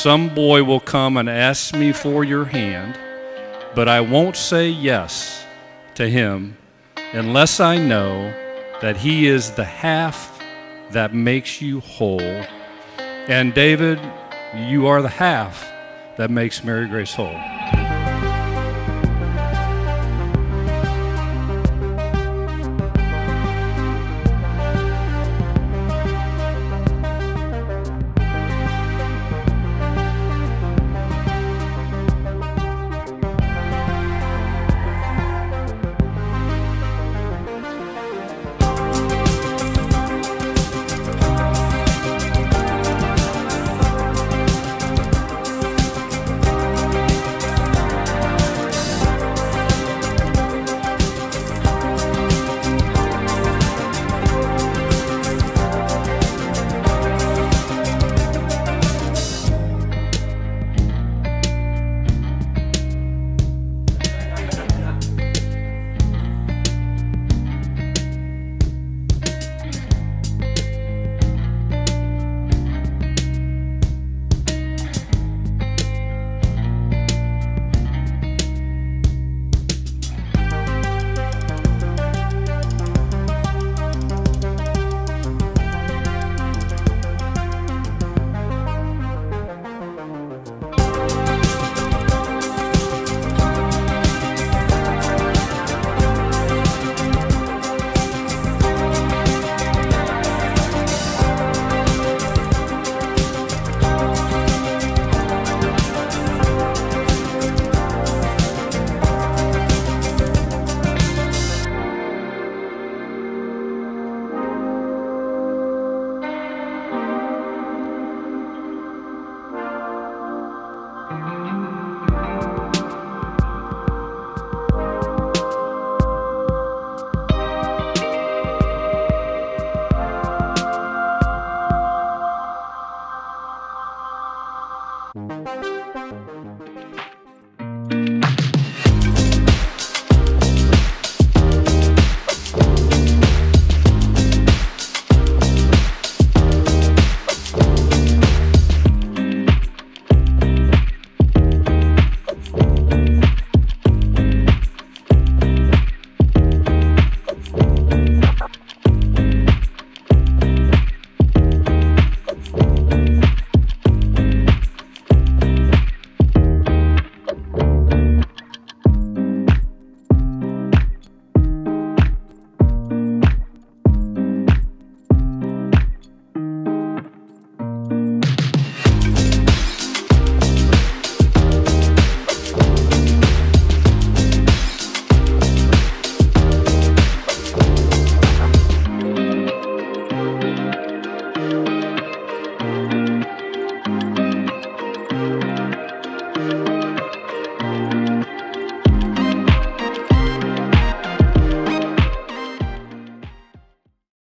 some boy will come and ask me for your hand, but I won't say yes to him unless I know that he is the half that makes you whole. And David, you are the half that makes Mary Grace whole.